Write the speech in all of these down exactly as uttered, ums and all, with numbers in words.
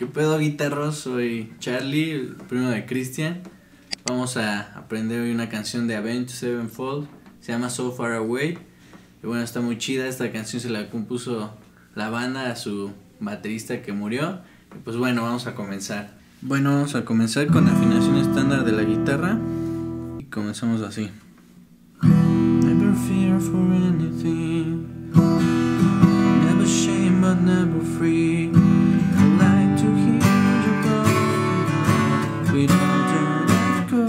¿Qué pedo, guitarros? Soy Charlie, el primo de Cristian. Vamos a aprender hoy una canción de Avenged Sevenfold. Se llama So Far Away. Y bueno, está muy chida. Esta canción se la compuso la banda a su baterista que murió. Y pues bueno, vamos a comenzar. Bueno, vamos a comenzar con la afinación estándar de la guitarra. Y comenzamos así. Never fear for anything. Never shame but never free. We don't turn that go.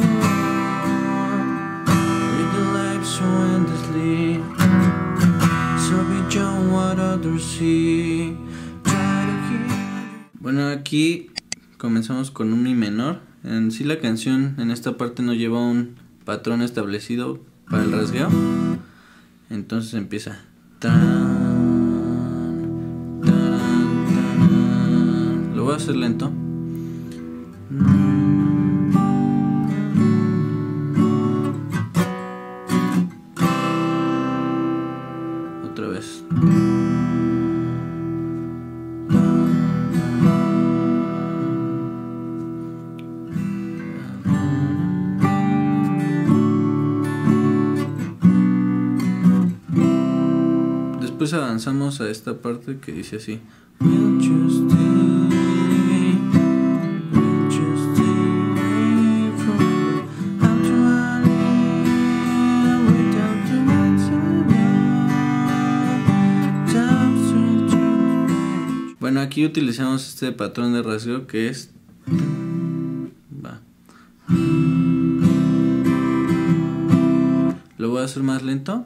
With the life so endlessly. So be John what others see. Try to keep. Bueno, aquí comenzamos con un mi menor. En sí la canción en esta parte no lleva un patrón establecido para el rasgueo. Entonces empieza tan, tan, tan. Lo voy a hacer lento. Otra vez. Después avanzamos a esta parte que dice así. Will you stay? Will you stay forever? How do I live without the words I love? Bueno, aquí utilizamos este patrón de rasgueo que es va. Lo voy a hacer más lento.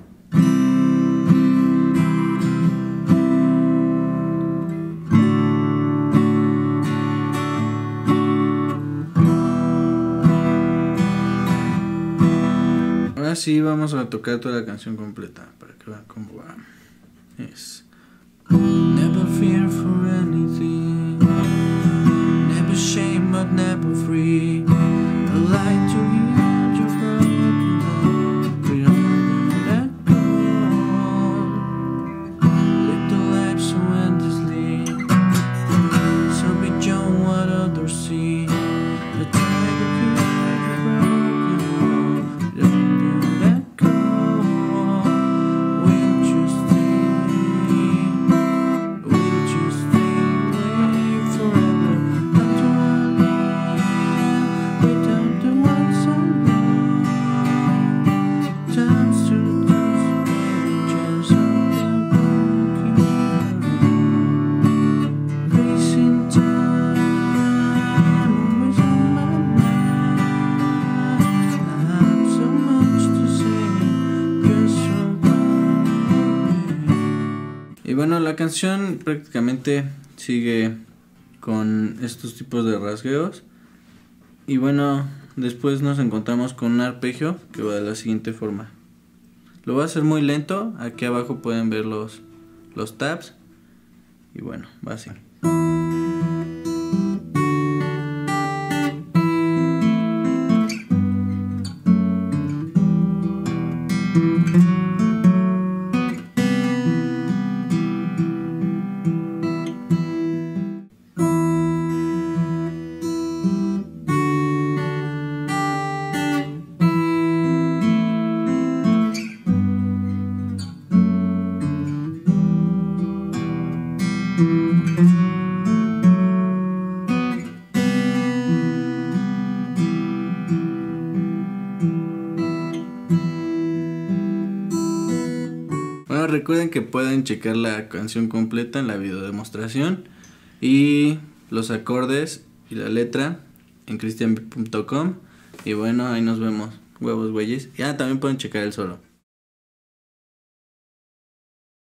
Ahora sí vamos a tocar toda la canción completa para que vean cómo va. Es Never fear for anything. Never shame but never free. A light to heal your broken heart. We don't let go. Live the life so endlessly. So be John what others see. But try to heal your broken heart. Don't let go. Will you stay? Will you stay away forever? How do I live without the ones I love? Times to those pages of the broken heart. Facing time always on my mind. I have so much to say, just so far away. Y bueno, la canción prácticamente sigue con estos tipos de rasgueos. Y bueno, después nos encontramos con un arpegio que va de la siguiente forma. Lo voy a hacer muy lento. Aquí abajo pueden ver los, los tabs. Y bueno, va así. Bueno, recuerden que pueden checar la canción completa en la videodemostración y los acordes y la letra en cristian punto com. Y bueno, ahí nos vemos. Huevos, güeyes. Ya también pueden checar el solo.